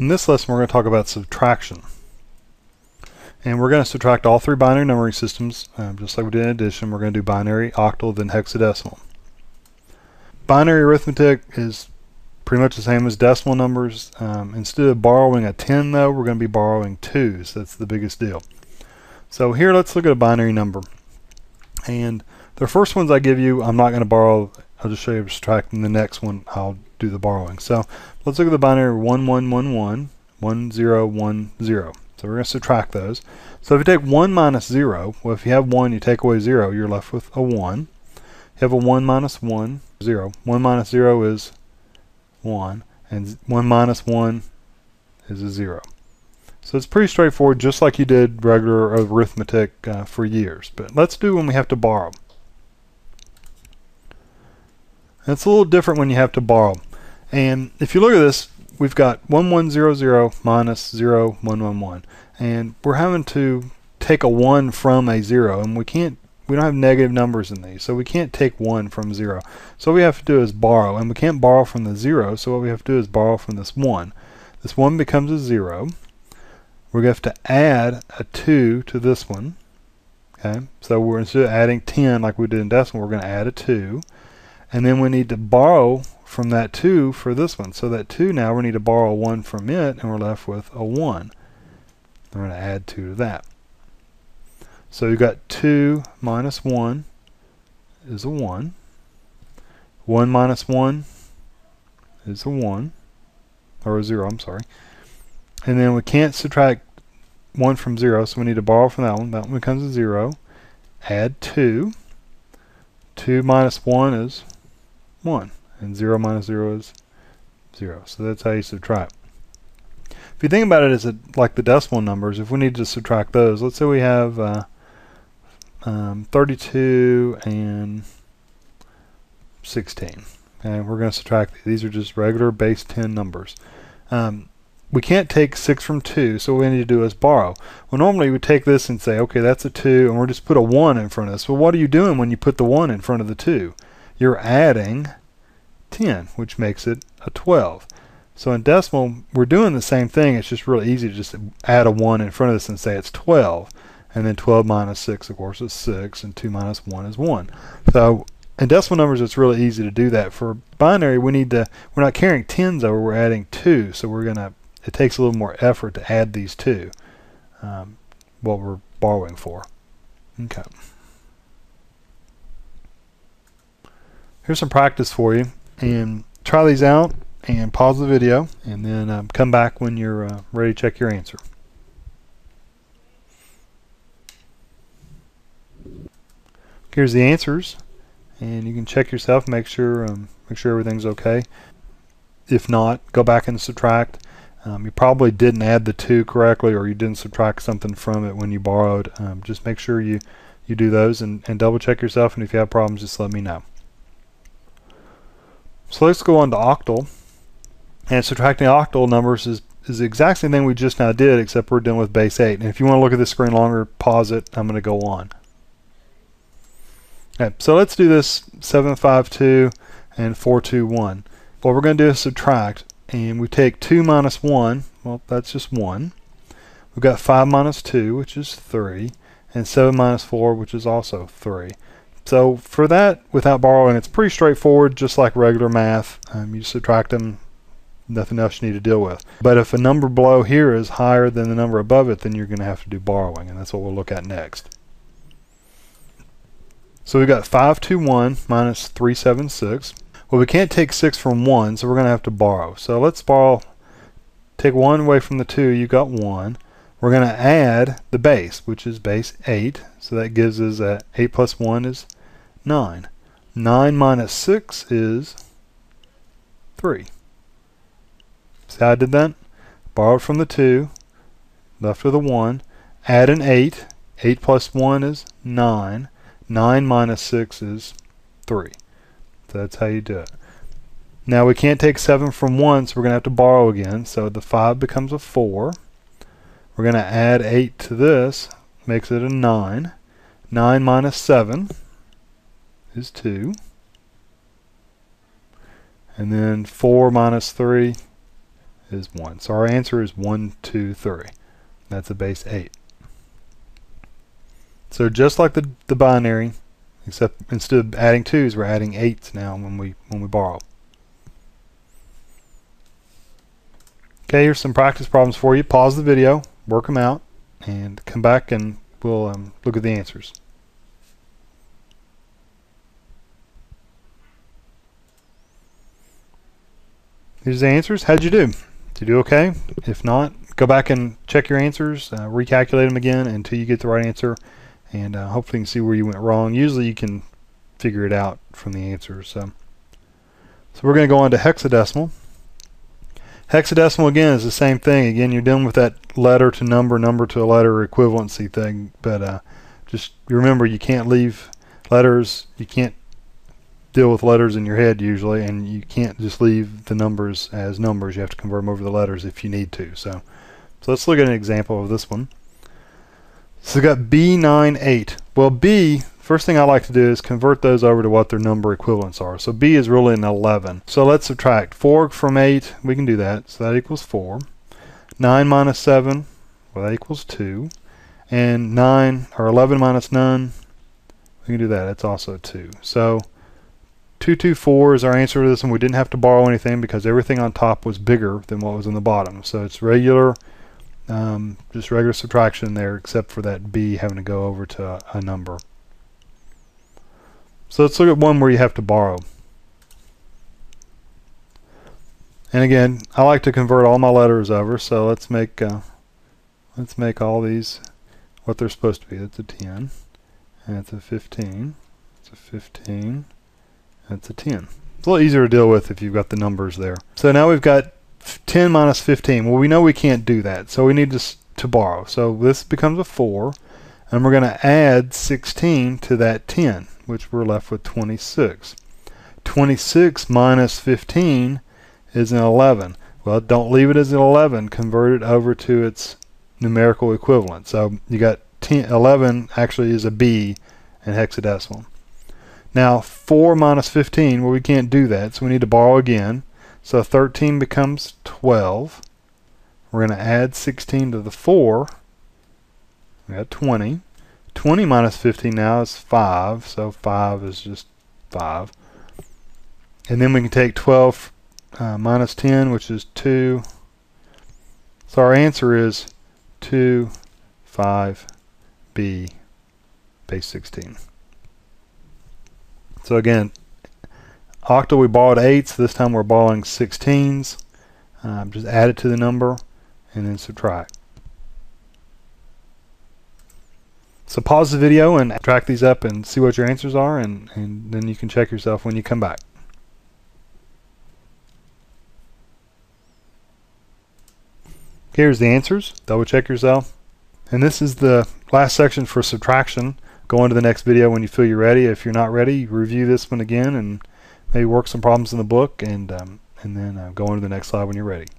In this lesson we're going to talk about subtraction. And we're going to subtract all three binary numbering systems, just like we did in addition. We're going to do binary, octal, then hexadecimal. Binary arithmetic is pretty much the same as decimal numbers. Instead of borrowing a 10 though, we're going to be borrowing 2s. That's the biggest deal. So here let's look at a binary number. And the first ones I give you, I'm not going to borrow. I'll just show you subtracting. The next one I'll do the borrowing. So let's look at the binary 1, 1, 1, 1, 1, 0, 1, 0. So we're going to subtract those. So if you take 1 minus 0, well, if you have 1, you take away 0, you're left with a 1. You have a 1 minus 1, 0. 1 minus 0 is 1, and 1 minus 1 is a 0. So it's pretty straightforward, just like you did regular arithmetic for years. But let's do when we have to borrow. It's a little different when you have to borrow. And if you look at this, we've got 1, 1, 0, 0 minus 0, 1, 1, 1. And we're having to take a 1 from a 0, and we don't have negative numbers in these, so we can't take 1 from 0. So what we have to do is borrow, and we can't borrow from the 0, so what we have to do is borrow from this 1. This 1 becomes a 0. We're going to have to add a 2 to this one. Okay, so instead of adding 10 like we did in decimal, we're going to add a 2. And then we need to borrow from that 2 for this one. So that 2 now we need to borrow a 1 from it, and we're left with a 1. We're going to add 2 to that. So you've got 2 minus 1 is a 1. 1 minus 1 is a 1. Or a 0, I'm sorry. And then we can't subtract 1 from 0, so we need to borrow from that one. That one becomes a 0. Add 2. 2 minus 1 is 1. And 0 minus 0 is 0. So that's how you subtract. If you think about it as like the decimal numbers, if we need to subtract those, let's say we have 32 and 16. Okay, we're going to subtract these. These are just regular base 10 numbers. We can't take 6 from 2, so what we need to do is borrow. Well, normally we take this and say, okay, that's a 2, and we'll just put a 1 in front of this. Well, what are you doing when you put the 1 in front of the 2? You're adding 10, which makes it a 12. So in decimal, we're doing the same thing. It's just really easy to just add a 1 in front of this and say it's 12. And then 12 minus 6, of course, is 6, and 2 minus 1 is 1. So in decimal numbers, it's really easy to do that. For binary, we're not carrying 10s over, we're adding 2. So it takes a little more effort to add these 2, what we're borrowing for. Okay. Here's some practice for you, and try these out and pause the video, and then come back when you're ready to check your answer. Here's the answers, and you can check yourself, make sure everything's okay. If not, go back and subtract. You probably didn't add the 2 correctly, or you didn't subtract something from it when you borrowed. Just make sure you do those and double check yourself, and if you have problems, just let me know. So let's go on to octal. And subtracting octal numbers is the exact same thing we just now did, except we're dealing with base 8. And if you want to look at this screen longer, pause it. I'm going to go on. Okay, so let's do this 752 and 421. What we're going to do is subtract. And we take 2 minus 1, well, that's just 1. We've got 5 minus 2, which is 3, and 7 minus 4, which is also 3. So for that, without borrowing, it's pretty straightforward, just like regular math. You subtract them, nothing else you need to deal with. But if a number below here is higher than the number above it, then you're going to have to do borrowing, and that's what we'll look at next. So we've got 521 minus 376. Well, we can't take 6 from 1, so we're going to have to borrow. So let's borrow. Take 1 away from the 2, you got 1. We're going to add the base, which is base 8. So that gives us 8 plus 1 is 9. 9 minus 6 is 3. See how I did that? Borrowed from the 2, left with a 1. Add an 8. 8 plus 1 is 9. 9 minus 6 is 3. So that's how you do it. Now we can't take 7 from 1, so we're going to have to borrow again. So the 5 becomes a 4. We're going to add 8 to this, makes it a 9. 9 minus 7 is 2. And then 4 minus 3 is 1. So our answer is 1, 2, 3. That's a base 8. So just like the binary, except instead of adding 2's, we're adding 8's now when we borrow. Okay, here's some practice problems for you. Pause the video, work them out, and come back and we'll look at the answers. Here's the answers. How'd you do? Did you do okay? If not, go back and check your answers, recalculate them again until you get the right answer, and hopefully you can see where you went wrong. Usually you can figure it out from the answers. So we're going to go on to hexadecimal. Hexadecimal, again, is the same thing. Again, you're dealing with that letter to number, number to a letter equivalency thing, but just remember, you can't leave letters, you can't deal with letters in your head usually, and you can't just leave the numbers as numbers. You have to convert them over the letters if you need to. So let's look at an example of this one. So we've got B, 9, 8. Well, B, first thing I like to do is convert those over to what their number equivalents are. So B is really an 11. So let's subtract 4 from 8. We can do that. So that equals 4. 9 minus 7, well, that equals 2. And 9, or 11 minus none, we can do that. That's also 2. So 224 is our answer to this one. We didn't have to borrow anything because everything on top was bigger than what was in the bottom. So it's regular, just regular subtraction there, except for that B having to go over to a number. So let's look at one where you have to borrow. And again, I like to convert all my letters over. So let's make all these what they're supposed to be. That's a 10, and it's a 15. It's a 15. That's a 10. It's a little easier to deal with if you've got the numbers there. So now we've got 10 minus 15. Well, we know we can't do that, so we need to borrow. So this becomes a 4, and we're going to add 16 to that 10, which we're left with 26. 26 minus 15 is an 11. Well, don't leave it as an 11. Convert it over to its numerical equivalent. So you got 11 actually is a B in hexadecimal. Now 4 minus 15, well, we can't do that, so we need to borrow again. So 13 becomes 12. We're going to add 16 to the 4. We got 20. 20 minus 15 now is 5, so 5 is just 5. And then we can take 12 minus 10, which is 2. So our answer is 2, 5, B, base 16. So again, octal, we borrowed 8s. This time we're borrowing 16s. Just add it to the number and then subtract. So pause the video and track these up and see what your answers are, and then you can check yourself when you come back. Here's the answers. Double check yourself. And this is the last section for subtraction. Go on to the next video when you feel you're ready. If you're not ready, review this one again and maybe work some problems in the book, and then go on to the next slide when you're ready.